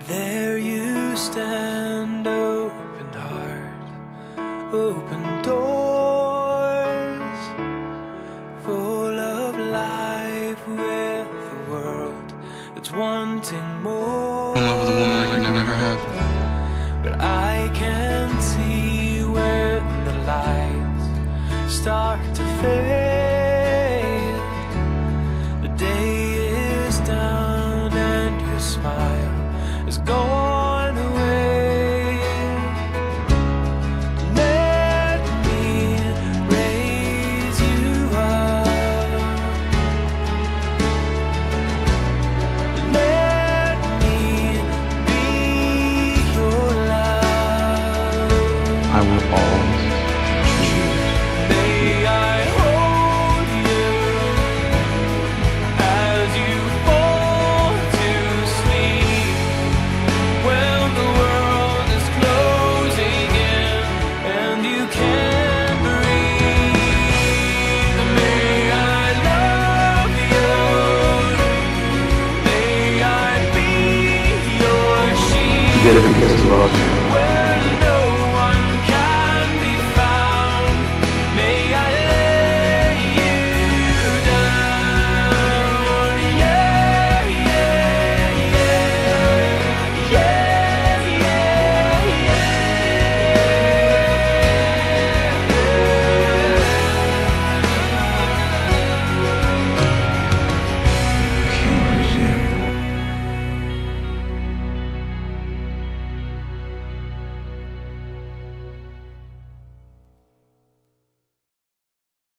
There you stand, open heart, open doors, full of life with a world that's wanting more. In love with a woman like I never have. But I can see when the lights start to fade.